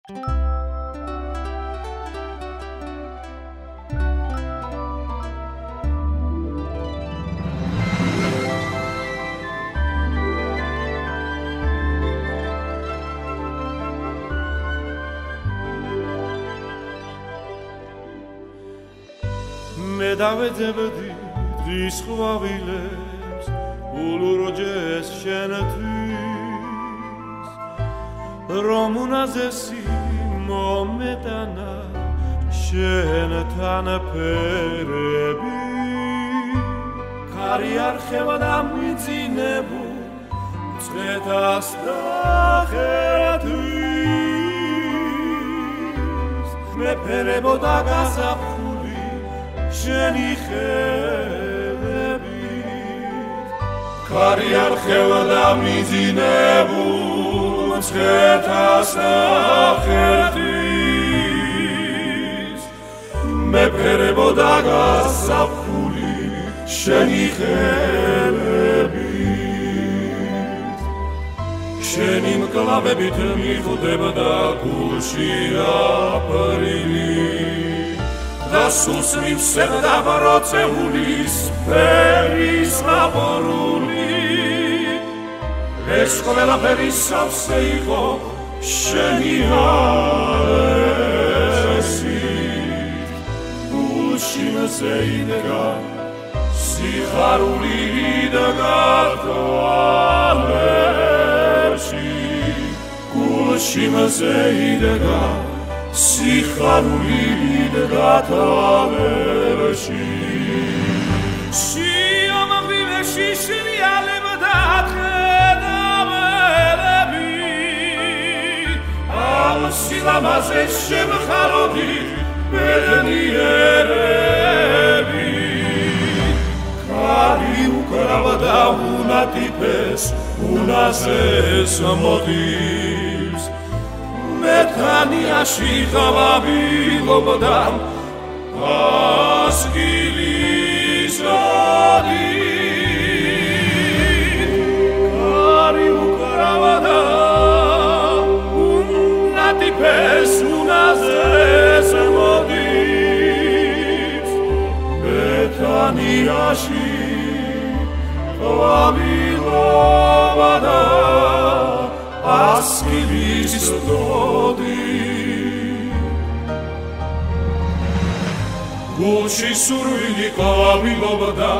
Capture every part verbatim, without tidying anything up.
მე დავეძებდი დღის ყვავილებს ულურჯეს შენთვის რომ უნაზესი მომეტანა შენთან ფერები ქარი არ ხევა და მიწინებულ წყეთას ნახეთთვის მეფერებოდა გაზაფხული შენი ხელებით ქარი არ ხევა და მიძინებულ მცხეთას ნახეთთვის მეფერებოდა გაზაფხული შენი ხელებით შენი მკლავებით მიხვდებდა გულში აპრილი და სულს მივსებდა ბროცეულის ფერის მაბორული ეს ყველაფერი სავსე იყო შენი არესი გულში მზეიდგა სიხარული დაგატოვებში გულში მზეიდგა სიხარული დაგატოვებში შიომღვიმეში შრიალებდა ხედავები ამ სილამაზე შემხაროდი ბედნიერები ქარი უკრავდა უნატიფეს უნაზეს მოდის მეთანიაში ღავავილობდა ასკილის რადი ქარი უკრავდა უნატიფეს უნაზეს მოდის მეთანიაში ღავავილობდა ასკილის დოდი გულში სურვილი ყვავილობდა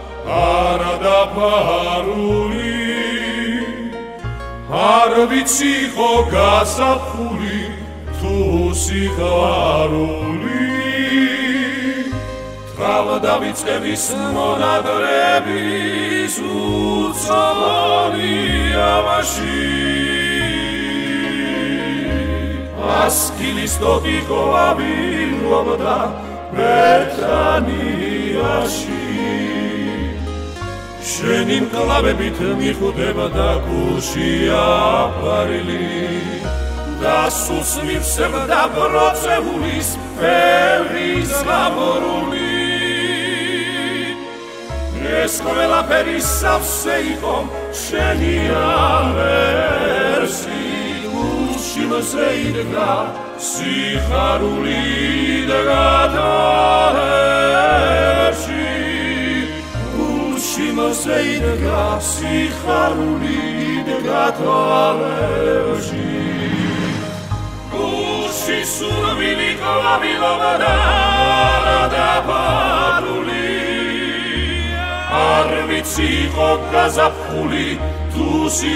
არადაფარული არ ვიცი ხო გაზაფხული თუ სიხარული თავდავიწყების მონადრების უცნობი ამაში ასკილის დოდი ყვავილობდა ბეთანიაში შენი მკლავებით მიხვდებდა გულში აპრილი და სულს მივსებდა ბროცეულის ფერის მაბორული ეს ყველაფერი სავსე იყო შენი არესი გულში მზეიდგა სიხარული დაგატოვებში გულში მზეიდგა სიხარული დაგატოვებში გულში სურვილი ყვავილობდა არადაფარული არ ვიცი ხო გაზაფხული თუ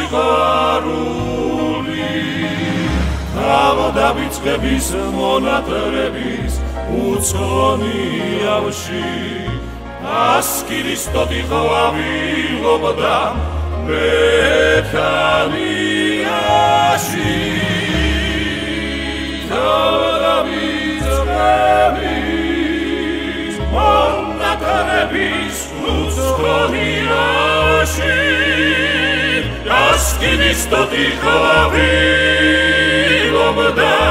სიხარული თავდავიწყების მონატრების უცხონიავში ასკილის დოდი ყვავილობდა ბეთანიაში თავდავიწყების მონატრების უცხონიავში ასკილის დოდი ყვავილობდა